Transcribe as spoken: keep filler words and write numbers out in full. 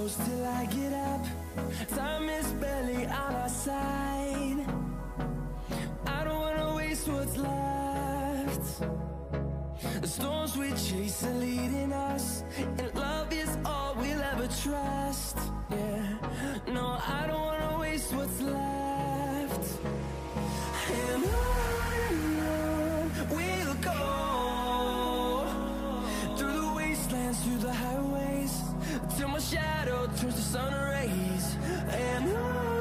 close till I get up. Time is barely on our side. I don't wanna waste what's left. The storms we chase are leading us, and love is all we'll ever trust. Yeah, no, I don't wanna waste what's left. And on and on we'll go, through the wastelands, through the highways, till my shadow turns to sun rays. And on